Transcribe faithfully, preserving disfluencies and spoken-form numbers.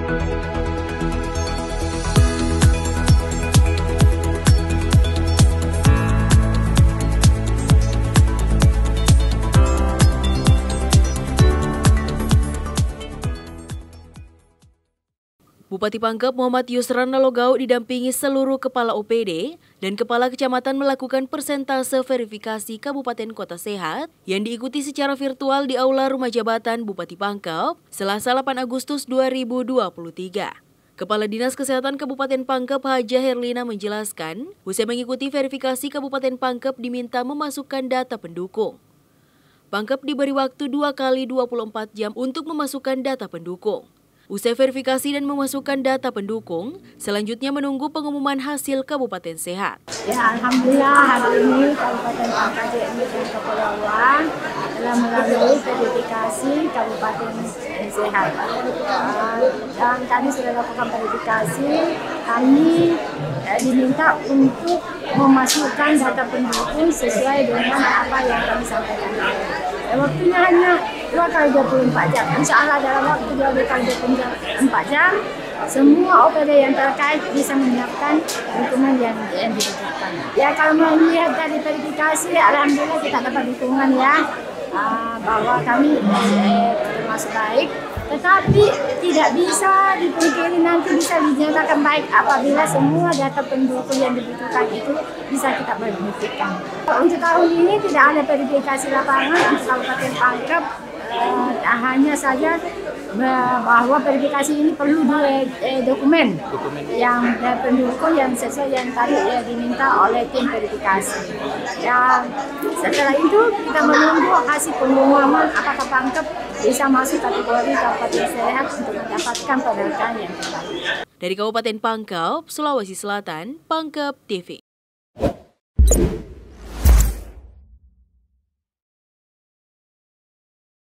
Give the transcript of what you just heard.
Bupati Pangkep Muhammad Yusran Nalogau didampingi seluruh kepala O P D dan kepala kecamatan melakukan persentase verifikasi Kabupaten Kota Sehat yang diikuti secara virtual di Aula Rumah Jabatan Bupati Pangkep Selasa delapan Agustus dua ribu dua puluh tiga. Kepala Dinas Kesehatan Kabupaten Pangkep Haja Herlina menjelaskan, usai mengikuti verifikasi Kabupaten Pangkep diminta memasukkan data pendukung. Pangkep diberi waktu dua kali dua puluh empat jam untuk memasukkan data pendukung. Usai verifikasi dan memasukkan data pendukung, selanjutnya menunggu pengumuman hasil Kabupaten Sehat. Ya, Alhamdulillah hari ini Kabupaten Pangkep dan Kepulauan telah melalui verifikasi Kabupaten Sehat. Dan kami sudah lakukan verifikasi, kami eh, diminta untuk memasukkan data pendukung sesuai dengan apa yang kami sampaikan. Waktunya hanya dua kali dua puluh empat jam. Insya Allah dalam waktu dua kali dua puluh empat jam, semua O P D yang terkait bisa menyiapkan dukungan yang, yang dibutuhkan. Ya, kalau melihat dari verifikasi, alhamdulillah kita dapat dukungan ya, uh, bahwa kami eh, termasuk baik. Tetapi tidak bisa dipungkiri nanti bisa dinyatakan baik apabila semua data pendukung yang dibutuhkan itu bisa kita verifikasikan. Untuk tahun ini tidak ada verifikasi lapangan untuk Kabupaten Pangkep, eh, hanya saja bahwa verifikasi ini perlu dua eh, dokumen, dokumen yang eh, pendukung yang sesuai yang tadi eh, diminta oleh tim verifikasi. Dan setelah itu kita menunggu hasil pengumuman apakah Pangkep bisa masuk kategori Kabupaten Sehat untuk mendapatkan penghargaan yang terbaik. Dari Kabupaten Pangkep, Sulawesi Selatan, Pangkep T V.